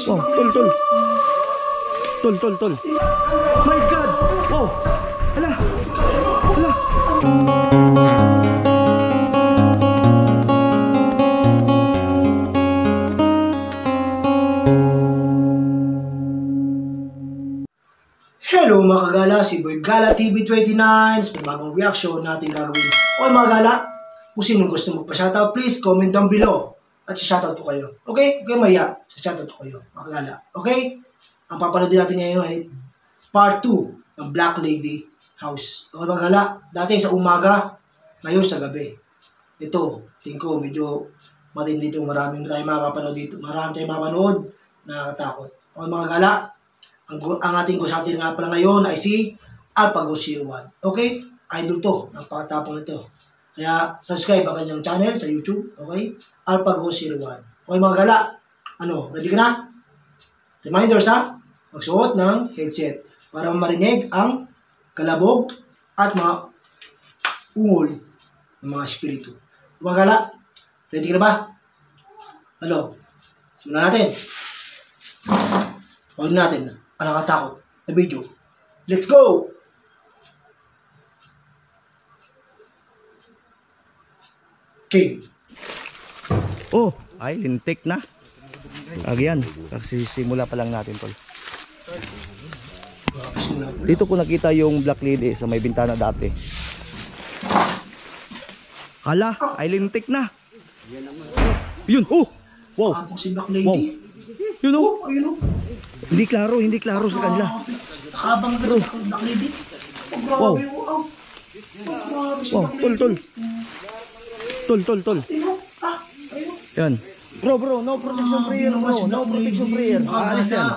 Wow, tol. Tol. My God! Wow! Hala! Hello mga kagala, si Boy Gala TV29. May bagong reaction natin gagawin. O mga gala, kung sinong gusto magpa-shoutout, please comment down below. At shoutout ko kayo. Okay? Okay, maya. Shoutout ko kayo, mga kagala. Okay? Ang papanood natin ngayon ay part 2 ng Black Lady House. Okay mga gala, dati sa umaga, ngayon sa gabi. Ito, tingin ko medyo matindi dito. Marami tayong mapapanood dito. Marami tayong mapapanood na takot. Okay mga gala, ang ating kusatin nga pala ngayon ay si Alphago01. Okay? Idol to. Napakatapang nito. Kaya subscribe ang kanyang channel sa YouTube. Okay? Alphago01. Okay mga gala? Ano? Ready ka na? Reminders ha? Magsuot ng headset para marinig ang kalabog at mga ungol ng mga espiritu. Mga gala? Ready ka na ba? Ano? Simulan natin. Huwag natin ang nakatakot na video. Let's go! Okay. Oh, ay lintik na. Agyan, kasi simula pa lang natin tol. Dito ko nakita yung Black Lady sa may bintana dati. Hala, ay lintik na. Yun, oh! Wow! Ako si Black Lady. Wow. Yun oh! Ayun oh! Hindi klaro sa kanila. Nakabang ka sa Black Lady. Wow. Grabe, wow. Grabe si Wow, Black Lady. Tol. Yan. Bro, no protection prayer bro. No protection prayer. Aalis yan.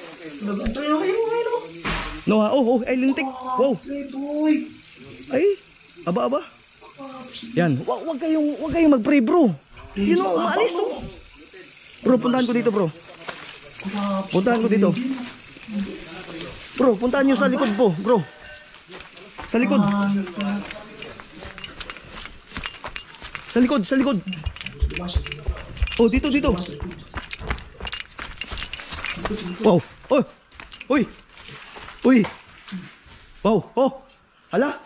No ha, oh, ay lintik. Wow. Ay, aba. Yan, wag kayong mag-pray bro. You know, umaalis oh. Bro, puntahan ko dito bro. Bro, puntahan nyo sa likod po, bro. Sa likod. Sa likod. Oh, dito. Wow. Uy. Wow. Oh. Hala.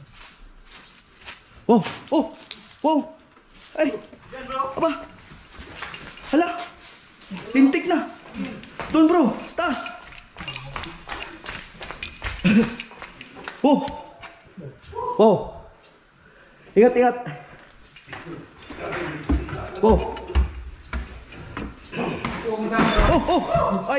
Wow. Ay. Aba. Hala. Lintik na. Doon bro, sa taas. Wow. Ingat. Wow. Ay.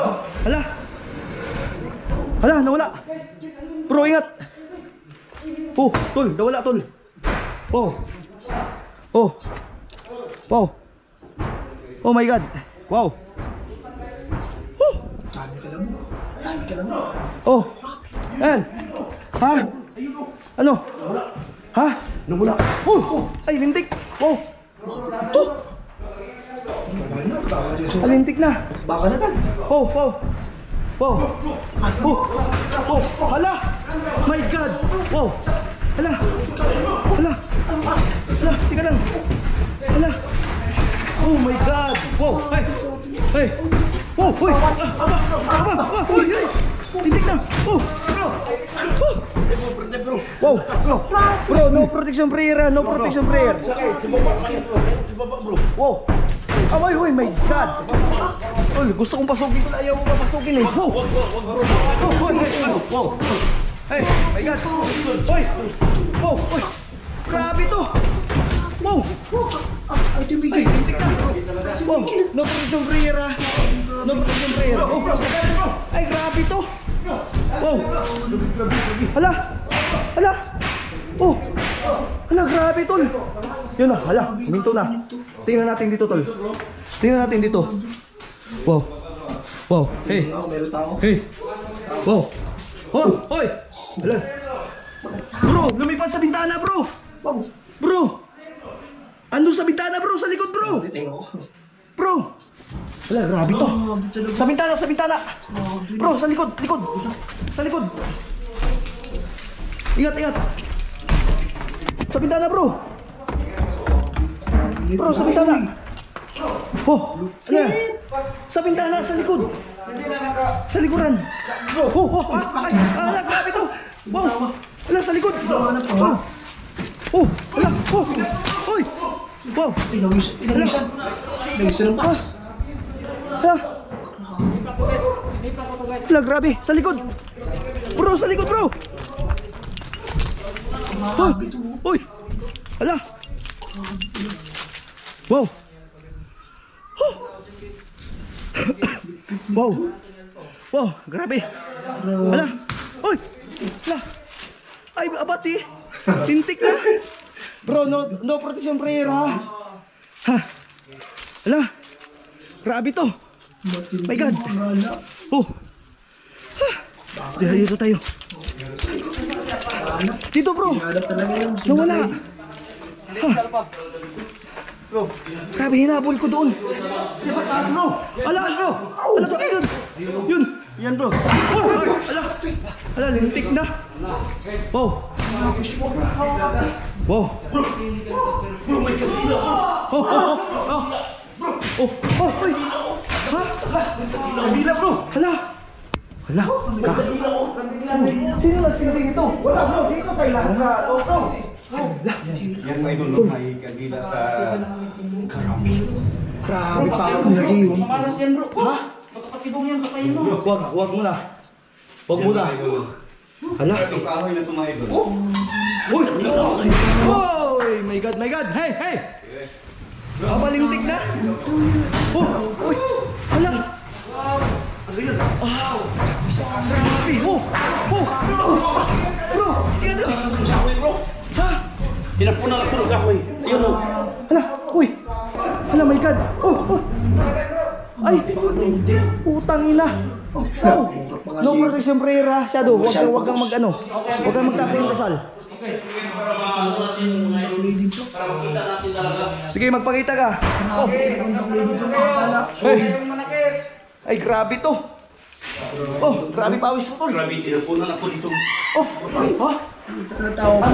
Hala, nawala. Bro, ingat. Tol, nawala tol. Wow. Oh my God. Wow. Dami ka lang. Oh. Ayan. Ha? Ano? Ha? Nawala. Ay, lintik. Wow. Lintik na. Baka na kan. Wow. Hala. My God. Wow. Hala. Tika lang. Hala. Oh my God. Wow. Hey. Oh, hoy. Aba. Hoy. Lintik na. Wow. Bro, no protection prayer. Wow. Hoy, my God. Tol, gusto kong pasukin ko, ayaw mo papasukin eh. Wow. Hey, my God. Hoy. Grabe to. Wow. Ay, tumigil. Lintik na. Wow, no protection prayer. Ay, grabe to. Wow. Hala. Hala, grabe tol. Yun na, hala, minto na. Tingnan natin dito tol. Wow. Hey. Meron tao. Hey. Wow. Hoy. Hala. Bro, lumipad sa bintana bro. Bro. Ando sa bintana bro, sa likod bro. Bro. Hala, grabe to. Sa bintana. Bro, sa likod. Ingat. Sa bintana bro. Sa bintana. Oh, ano? Sa bintana, sa likod. Sa likuran. Ay, grabe to. Wow, ala, sa likod. Oh, ala, oy. Wow. Nagisan ng box. Ala. Ala, grabe, sa likod. Bro, sa likod, bro. Uy. Ala. Wow. Wow. Wow, grabe. Ala. Uy. Ala. Ay, abati. Tintik na. Bro, no protection prayer ha. Ha. Ala. Grabe to. My God. Oh. Dito tayo. Dito bro. Nawala. Ha. Grabe, hinabol ko doon. Sa taas bro. Ala bro. Ala to, ayun. Yun. Yan bro. Ala. Ala, lintik na. Wow. Wow. Oy. Ha? Kabila bro. Hala. Hala. Sino nagsinting ito? Wala bro. Dito tayo lahat sa loob bro. Yan may dulong may kagila sa Grabe pa ako lagi yun. Malas yan bro. Ha? Magkakatibong yan, patayin mo. Wag muna. Wag muna. Hala. itong kahoy na tumaidol. Uy! Uy! My God, my God! Hey! Hey! Kabalintik na! Uy! Hala! Grabe! Bro! Tingnan nyo! Ha? Tinapunan ako ng kahoy. Ayun o. Hala! Uy! Hala, my God! Ay! Putang ina! No protection prayer ha, Shadow. Huwag kang mag-ano. Huwag kang magtapos yung kasal. Sige, magpakita ka. Hey. Ay, grabe to. Oh, grabe pawis ko to. Grabe, tinapunan ako dito. Oh, ha? Tao pa.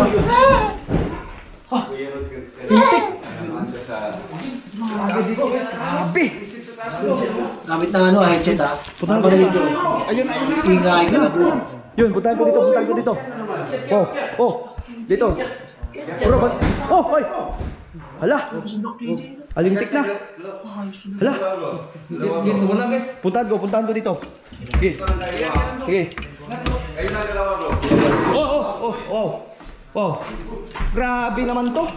Grabe. Gamit ng ano, headset ha. Putang Parang ina. dito. Ayun. Ingay ka na bro. Yun, puntahan ko dito. Dito. Bro, hoy. Hala. Alintik na. Hala. Guys, wala guys. Puntahan ko dito. Sige. Wow. Grabe naman to.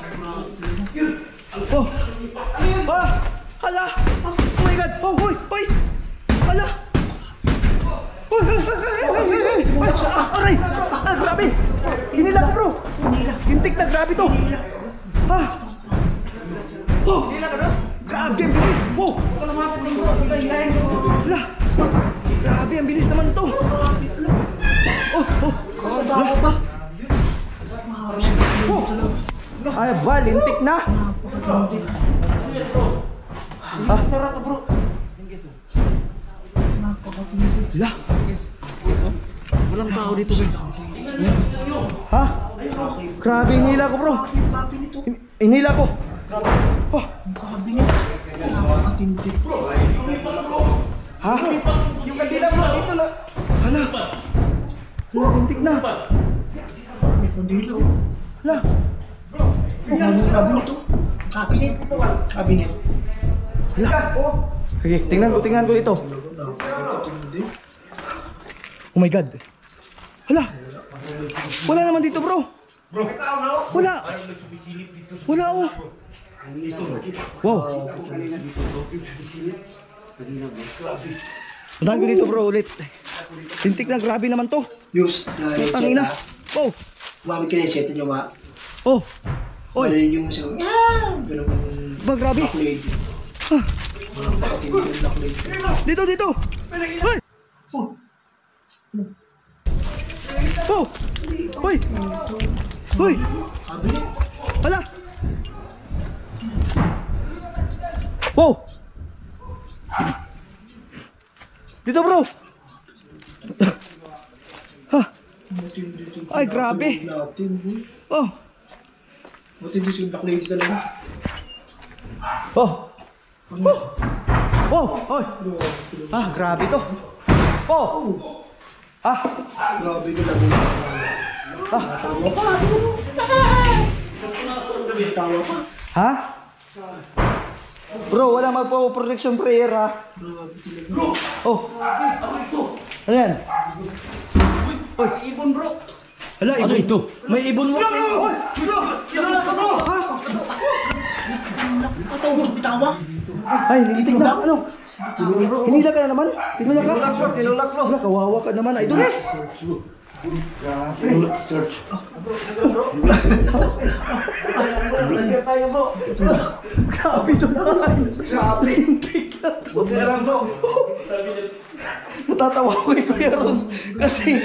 Hala. Oh my God. Hoy. Hala. Aray. Grabe. Hinila ko bro. Hintik na, grabe to. Ha? Grabe ang bilis. Hala. Grabe ang bilis naman to. Tao pa. Ay, balintik na. Sarap bro. Hala. Walang tao dito guys. Ha? Grabe hinila ko bro. Hinila ko. Grabe niya. Napakatindi. Ha? Yung kandila bro, dito na. Hala. Lintik na. May kandilo. Hala. Cabinet to. Cabinet. Hala. Sige, tingnan ko dito. Oh my God. Hala. Wala naman dito bro. Wala oh. Wow. Puntahan ko dito bro ulit. Tintik na, grabe naman to. Use the headset Tangina. ha. Wow. Gumamit ka na headset nyo ma. Oh. Oy. Oy. Yung sa... Ganun Ba, grabe. black lady. Ha. Napakatindi yung black lady. Dito. Hoy. Hoy. Hoy. Cabinet. Hala. Wow. Dito bro. Ha. Ay, grabe. Natin, boy. Oh. Matindi si black lady talaga. Oh. Oh! Oy! Ah, grabe to. Oh! Ah! Grabe ka lang. Tawa pa. Tawa pa. Ha? Bro, wala magpo-protection prayer ha. Oh. Ano yan? Oy, Ibon bro. ala, ibon. Ano ito? May ibon mo. Oy, bro, kinula ka bro. Ha? Ataw mo, bitawa. Ay, nilitig na. Ano? Hinila ka na naman? Hinila ka? Tinulak bro. Wala, kawawa ka naman, idol. Grabe to naman. Grabe. Hintik na to. Natatawa ko yung Kuya Ros. Kasi,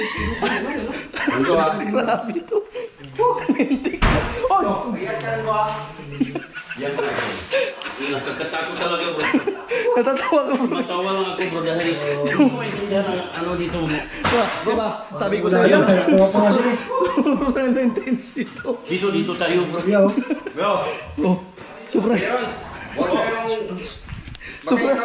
grabe to. Hintik na. Oy! Nakakatakot talaga bro. Natatawa ko bro. Matawa lang ako bro dahil hindi ko maintindihan ang ano dito mo. Diba? Sabi ko Wala sa'yo. yan, tawa pa nga sila. Sobrang intense ito. Dito tayo bro. Yo. Bro, Oh, sobrang. Sobrang.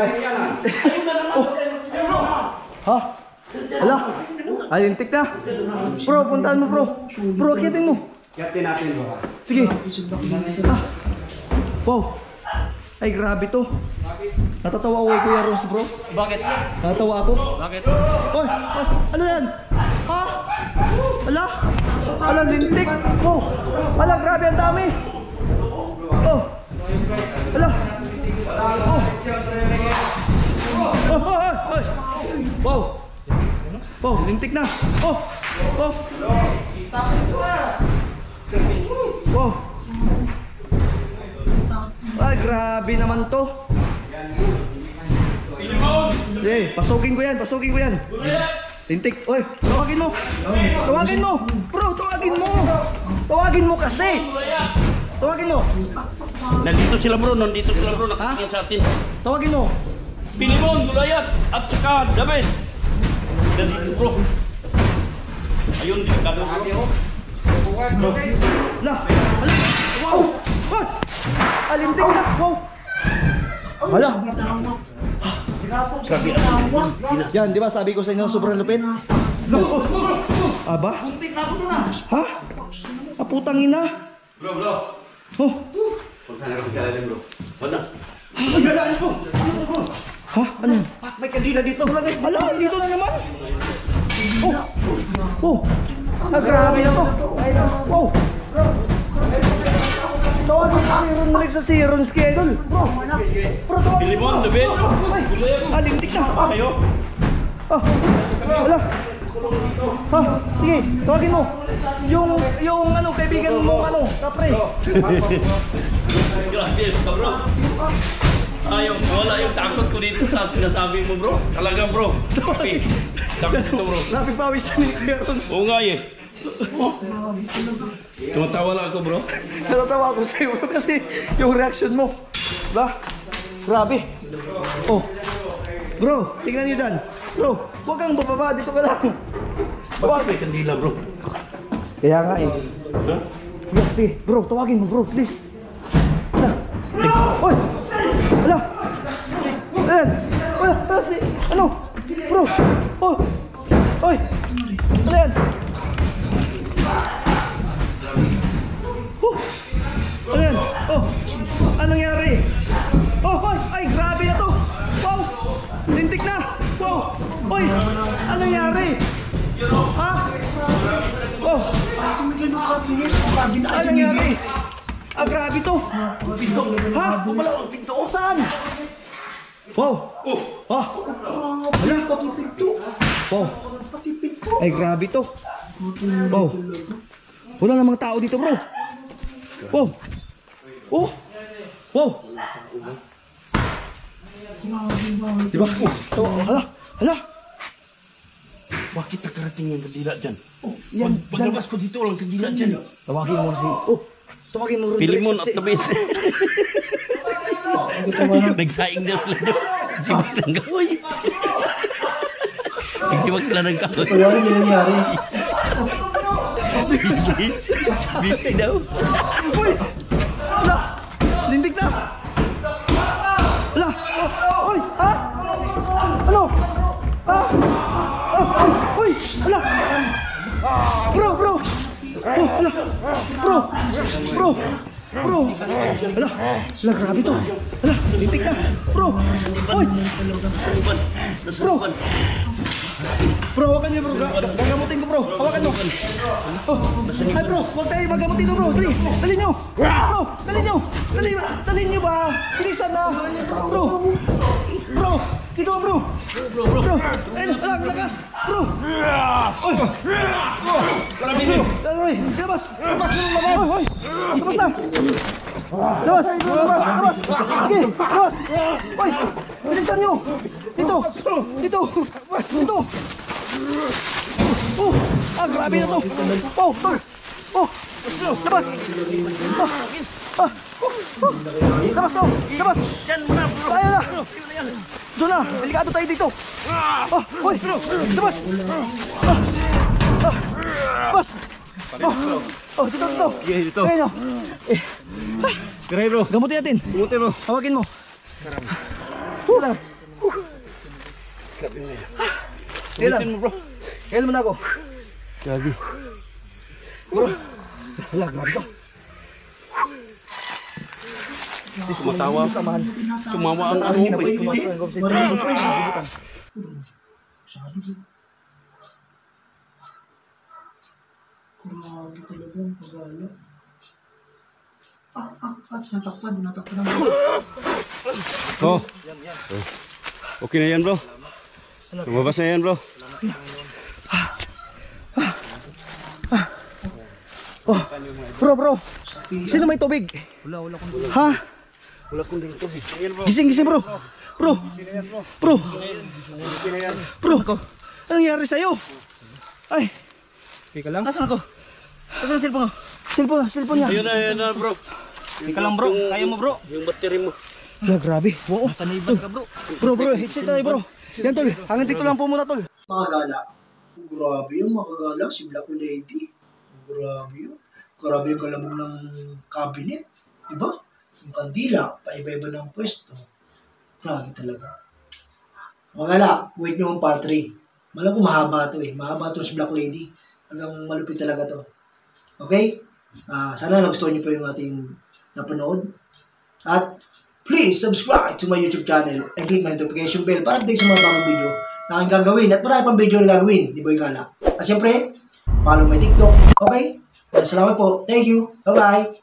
Ha? Hala? Alintik na. Bro, puntaan mo bro. Bro, akitin mo. Yatin natin bro. Sige. Ah. Wow. Ay, grabe to. Natatawa ako kay Kuya Ros, bro. bakit? Natatawa ako. Bakit? Oy, oy, ano yan? Ha? Ala? Ala, lintik. Oh. Ala, grabe ang dami. Oh. Ala. Oh. Oh, oy, oy. Wow. Wow, lintik na. Oh. Oh. Wow. Ay, grabe naman to. Pasukin ko yan. Lintik. Oy, tawagin mo. Bro, tawagin mo kasi. Tawagin mo. Nandito sila bro, nakatingin sa atin. Tawagin mo. Pilimon, Gulayat, at saka David. Nandito bro. Ayun, delikado bro. La. Ala. Wow. Hoy. Alintik na. Wow. Hala. Yan, di ba sabi ko sa inyo sobrang lupit? Aba? Buntik na ako doon ah. Ha? Aputang ina. Bro. Oh. Punta na kami sa lalim bro. Wala. Ha? Ano yan? May kandila dito. Hala, dito na naman. Oh. Oh. Ah, grabe na to. Wow. Tawagin sa Siron, balik sa Siron, Idol. Bro, tawagin Pilimon, mo. David. Ay, lintik na. Kayo. Ah, wala. Ha, sige, tawagin mo. Yung ano, kaibigan mo, ano, kapre. Grabe ka bro. Ayaw, wala yung takot ko dito sa sinasabi mo bro. Talaga bro. Okay. Takot ito bro. Rapid pawis ni Kuya Rons. Oo nga eh. Tumatawa lang ako bro. Natatawa ako sa'yo bro kasi yung reaction mo. Diba? Grabe. Oh. Bro, tingnan nyo dyan. Bro, huwag kang bababa. Dito ka lang. Bakit may kandila bro? Kaya nga eh. Huh? Yeah, sige, bro, tawagin mo bro, please. Hala. Oy! Hala! Ayan! Hala, si... Ano? Bro! Oh! Oy! Ano yan? Ano yan? Oh! Anong nangyari? Oh! Oy! Ay, grabe na to! Wow! Lintik na! Wow! Oy! Anong nangyari? Ha? Oh! Tumigil yung cabinet. Yung cabinet. Ano nangyari? Ah, grabe to! Pinto! Ha? Wala akong pinto! Saan? Wow! Ah! Wala, pati pinto. Wow! Pati pinto. Ay, grabe to! Wow! Wala namang tao dito, bro! Wow! Oh! Wow! Diba? Oh, hala! Hala! Bakit nakarating yung kandila dyan? Yan! Dyan! Paglabas ko dito walang kandila dyan. Tawagin mo si... Oh! Tawagin mo rin. Pilimon si- at David. Nagsaing daw sila doon. Siwag ng kahoy. Siwag sila ng kahoy. Wala rin yung nangyari. Busy daw. Uy! Hala! Lintik na! Hoy! Ha? Ano? Ha? Hoy! Ala! Bro! Oh, ala! Bro! Ala! Ala, grabe to. Ala, lintik na. Bro! Hoy! Bro, hawakan niyo bro. Gagamutin ko bro. Hawakan mo. Oh. Ay bro, huwag tayo magamutin to bro. Dali niyo. Bro, dali niyo ba? Bilisan na. Bro. Dito bro. Ayun, alang, lakas. Bro. Oy. Oy, labas. Oy. Labas na. Labas. Okay, labas. Oy, bilisan niyo. Dito. Mas, dito. Grabe na to. Tol. Labas. Labas. Kaya na. Doon na. Delikado tayo dito. Hoy. Labas. Labas. Dito. Dito. Ayun o. Try bro. Gamutin natin. Gamutin bro. Hawagin mo. Gamutin mo bro. Kailan mo na ako. Gabi. Bro. Wala, grabe to. Sumatawa. Tumawa ang ano. Grabe talaga ang pagala. Tinatakpan ng Oh. Okay na yan bro. Lumabas na yan bro. Bro. Sino may tubig? Wala Ha? Wala kong dito. Gising bro. Bro. Anong nangyari sa'yo? Ay. Teka lang. Nasaan ako? Nasaan ang cellphone ko? Cellphone niya. Ayun na bro. Teka lang bro, kaya mo bro. Yung battery mo. Wala, grabe. Wow. Sanibag ka bro. Bro, headset tayo bro. Yan tol, hanggang dito lang po muna tol. Makagala. Grabe yung makagala si Black Lady. Grabe yung kalabog ng cabinet. Diba? Yung kandila, paiba-iba ng pwesto. Grabe talaga. Makagala, wait nyo ang part 3. Malam ko mahaba to eh. Mahaba to si Black Lady. Hanggang malupit talaga to. Okay? Sana nagustuhan nyo po yung ating napanood. At please subscribe to my YouTube channel and click my notification bell para update sa mga bagong video na aking gagawin at marami pang video na gagawin ni Boy Gala. At syempre, follow my TikTok. Okay? Salamat po. Thank you. Bye-bye.